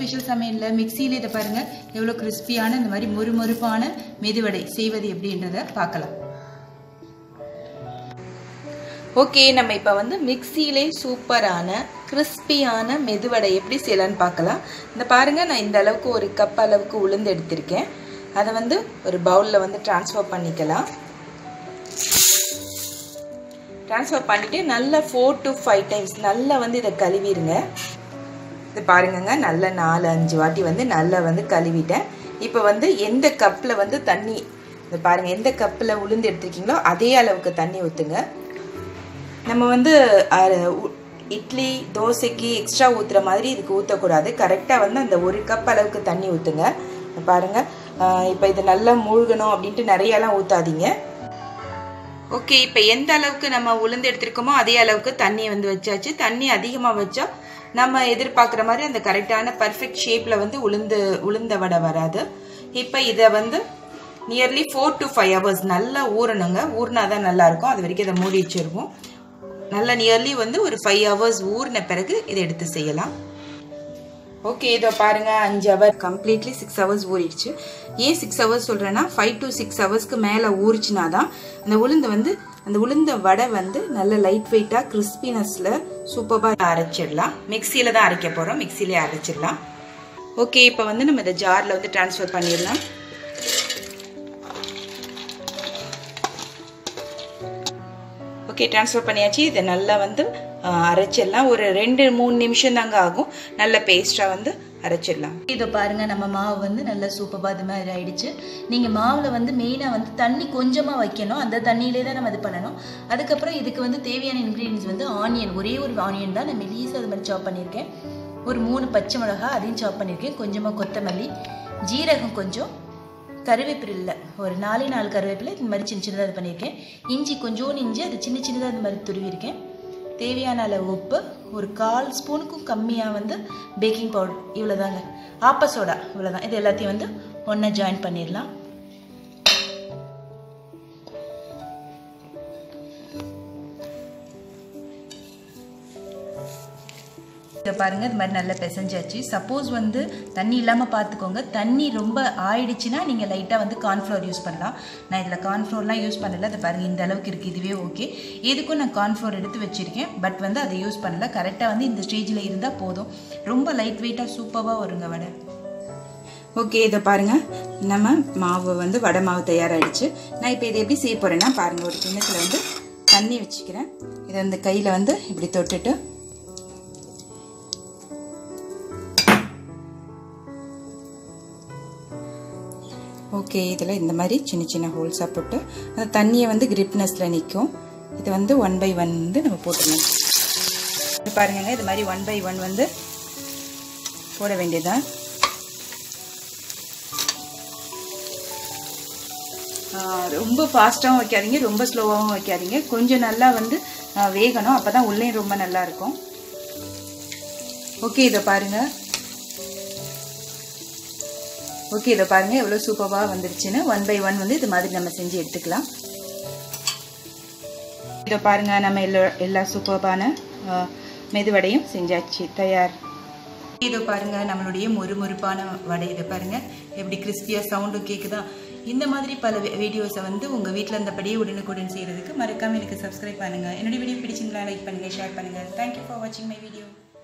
Special சமையல்ல மிக்ஸியில இத பாருங்க எவ்வளவு கிறிஸ்பியான இந்த மாதிரி மொறுமொறுப்பான மெதுவடை செய்வது எப்படின்றத பார்க்கலாம். ஓகே, நம்ம இப்போ வந்து மிக்ஸியிலே சூப்பரான கிறிஸ்பியான மெதுவடை எப்படி செய்யலான்னு பார்க்கலாம். இந்த பாருங்க, நான் இந்த அளவுக்கு ஒரு கப் அளவுக்கு உளுந்து எடுத்திருக்கேன். அதை வந்து ஒரு பவுலில் வந்து ட்ரான்ஸ்ஃபர் பண்ணிக்கலாம். ட்ரான்ஸ்ஃபர் பண்ணிவிட்டு நல்லா 4 to 5 டைம்ஸ் நல்லா வந்து இதை கழுவிடுங்க. இது பாருங்கங்க, நல்லா 4-5 வாட்டி வந்து நல்லா வந்து கழுவிட்டேன். இப்போ வந்து எந்த கப்பில் வந்து தண்ணி, இது பாருங்கள், எந்த கப்பில் உளுந்து எடுத்துருக்கீங்களோ அதே அளவுக்கு தண்ணி ஊற்றுங்க. நம்ம வந்து இட்லி தோசைக்கு எக்ஸ்ட்ரா ஊற்றுற மாதிரி இதுக்கு ஊற்றக்கூடாது. கரெக்டாக வந்து அந்த ஒரு கப் அளவுக்கு தண்ணி ஊற்றுங்க. பாருங்கள், இப்போ இது நல்லா மூழ்கணும் அப்படின்ட்டு நிறையெல்லாம் ஊற்றாதீங்க. ஓகே, இப்போ எந்த அளவுக்கு நம்ம உளுந்து எடுத்துருக்கோமோ அதே அளவுக்கு தண்ணி வந்து வச்சாச்சு. தண்ணி அதிகமாக வச்சா நம்ம எதிர்பார்க்குற மாதிரி அந்த கரெக்டான பர்ஃபெக்ட் ஷேப்பில் வந்து உளுந்த வடை வராது. இப்போ இதை வந்து நியர்லி 4 to 5 hours நல்லா ஊறணுங்க. ஊறினா தான் நல்லாயிருக்கும். அது வரைக்கும் இதை மூடி வச்சுருவோம். நல்லா நியர்லி வந்து ஒரு 5 hours ஊறின பிறகு இதை எடுத்து செய்யலாம். ஓகே, இதை பாருங்கள், 5 hour கம்ப்ளீட்லி 6 hours ஊறிடுச்சு. ஏன் 6 hours சொல்கிறேன்னா 5 to 6 hoursக்கு மேலே ஊறிச்சுனா தான் அந்த உளுந்த வடை வந்து நல்ல லைட் வெயிட்டாக கிறிஸ்பினஸில் சூப்பராக அரைச்சிடலாம். மிக்சியில் தான் அரைக்க போகிறோம், மிக்சியிலே அரைச்சிடலாம். ஓகே, இப்போ வந்து நம்ம இதை ஜாரில் வந்து ட்ரான்ஸ்ஃபர் பண்ணிடலாம். ஓகே, ட்ரான்ஸ்ஃபர் பண்ணியாச்சு. இதை நல்லா வந்து அரைச்சிடலாம். ஒரு 2-3 நிமிஷம் தாங்க ஆகும். நல்ல பேஸ்ட்டாக வந்து அரைச்சிடலாம். இதை பாருங்கள், நம்ம மாவு வந்து நல்லா சூப்பராக இது மாதிரி ஆயிடுச்சு. நீங்கள் மாவில் வந்து மெயினாக வந்து தண்ணி கொஞ்சமாக வைக்கணும். அந்த தண்ணியிலே தான் நம்ம இது பண்ணணும். அதுக்கப்புறம் இதுக்கு வந்து தேவையான இன்க்ரீடியன்ஸ் வந்து ஆனியன், ஒரே ஒரு ஆனியன் தான் நான் மெலிசாக அது மாதிரி சாப் பண்ணியிருக்கேன். ஒரு 3 பச்சை மிளகா அதையும் சாப் பண்ணியிருக்கேன். கொஞ்சமாக கொத்தமல்லி, ஜீரகம், கொஞ்சம் கருவேப்பிலை, ஒரு 4 கருவேப்பிலை இந்த மாதிரி சின்ன சின்னதாக இது பண்ணியிருக்கேன். இஞ்சி, கொஞ்சோண்டு இஞ்சி, அது சின்ன சின்னதாக இந்த மாதிரி துருவிருக்கேன். தேவையான அளவு உப்பு, ஒரு 1/4 ஸ்பூனுக்கும் கம்மியாக வந்து பேக்கிங் பவுடர், இவ்வளோதாங்க. ஆப்ப சோடா, இவ்வளோதான். இது எல்லாத்தையும் வந்து ஒன்றா ஜாயின் பண்ணிடலாம். இதை பாருங்கள், இது மாதிரி நல்லா பிசைஞ்சாச்சு. சப்போஸ் வந்து தண்ணி இல்லாமல் பார்த்துக்கோங்க. தண்ணி ரொம்ப ஆயிடுச்சுன்னா நீங்கள் லைட்டாக வந்து கார்ன்ஃப்ளவர் யூஸ் பண்ணலாம். நான் இதில் கார்ன்ஃப்ளவர்லாம் யூஸ் பண்ணல. அதை பாருங்கள், இந்த அளவுக்கு இருக்குது. இதுவே ஓகே. எதுக்கும் நான் கார்ன்ஃப்ளவர் எடுத்து வச்சுருக்கேன், பட் வந்து அதை யூஸ் பண்ணல. கரெக்டாக வந்து இந்த ஸ்டேஜில் இருந்தால் போதும். ரொம்ப லைட் வெயிட்டாக சூப்பராக வருங்க வடை. ஓகே, இதை பாருங்கள், நம்ம மாவு வந்து வடை மாவு தயாராகிடுச்சு. நான் இப்போ இதை எப்படி செய்ய போகிறேன்னா பாருங்கள், ஒரு கிண்ணத்தில் வந்து தண்ணி வச்சுக்கிறேன். இதை வந்து கையில் வந்து இப்படி தொட்டுட்டு ஓகே, இதில் இந்த மாதிரி சின்ன சின்ன ஹோல்ஸாக போட்டு அந்த தண்ணியை வந்து கிரிப்னஸில் நிற்கும். இது வந்து 1 by 1 வந்து நம்ம போட்டுடணும். பாருங்க, இது மாதிரி 1 by 1 வந்து போட வேண்டியதான். ரொம்ப ஃபாஸ்ட்டாகவும் வைக்காதீங்க, ரொம்ப ஸ்லோவாகவும் வைக்காதீங்க. கொஞ்சம் நல்லா வந்து வேகணும், அப்போ தான் உள்ளே ரொம்ப நல்லா இருக்கும். ஓகே, இதை பாருங்கள். ஓகே, இதை பாருங்கள் எவ்வளோ சூப்பராக வந்துருச்சுன்னு. 1 by 1 வந்து இது மாதிரி நம்ம செஞ்சு எடுத்துக்கலாம். இதை பாருங்கள், நம்ம எல்லா சூப்பரான மெதுவடையும் செஞ்சாச்சு, தயார். இதை பாருங்கள், நம்மளுடைய மொறுமொறுப்பான வடை. இதை பாருங்கள் எப்படி கிறிஸ்பியாக சவுண்டும் கேட்குதா. இந்த மாதிரி பல வீடியோஸை வந்து உங்கள் வீட்டில் இருந்தபடியே உடனுக்குடன் செய்கிறதுக்கு மறக்காமல் எனக்கு சப்ஸ்கிரைப் பண்ணுங்கள். என்னுடைய வீடியோ பிடிச்சிருந்தா லைக் பண்ணுங்கள், ஷேர் பண்ணுங்கள். தேங்க்யூ ஃபார் வாட்சிங் மை வீடியோ.